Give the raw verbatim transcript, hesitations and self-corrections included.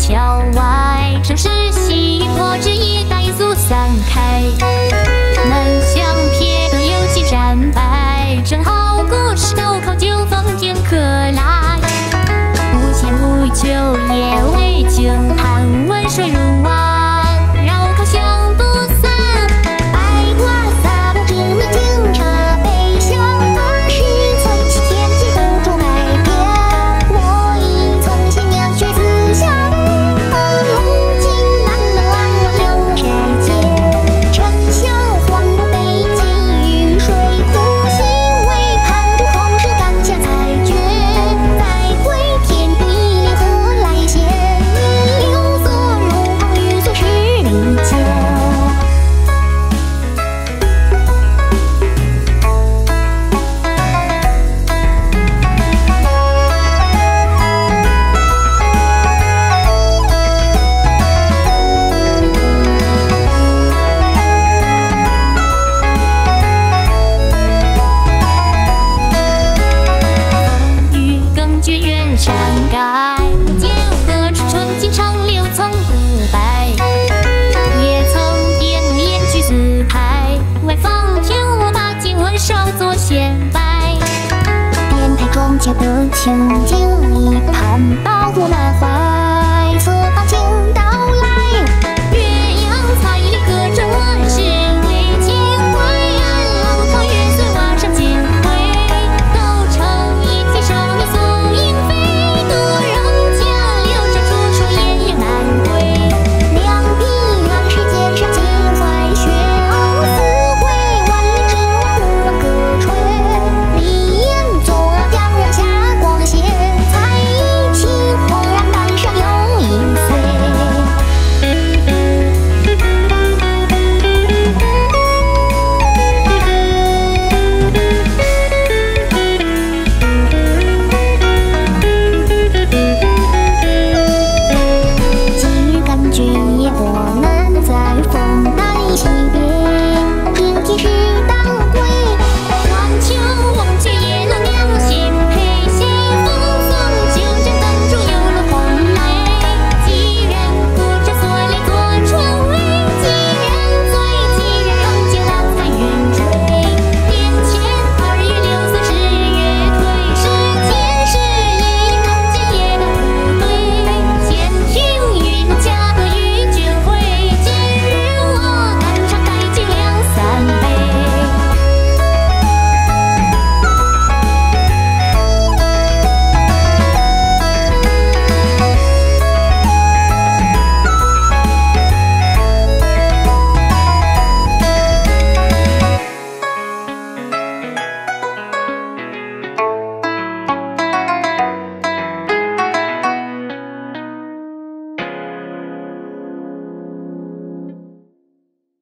郊外，盛世西坡之意，大雁速散开。南向撇得有几战败，正好故事都靠酒逢天客来。不前不久夜未尽，寒温水如湾，绕口香不散。白瓜撒播之名敬茶杯，相当是曾经天际公主改变。我已从前娘学子下杯，如今难能安稳有谁见？沉香黄土北极雨水，苦心为盼渡空是感想才觉。再会天地一年何来闲？有所如狂与随时理解。雨更绝远山盖，不见何处春景长留曾不败。也曾点烟举自拍，外放天我把经文稍作显摆。电台中间的情景，一盼到处难怀。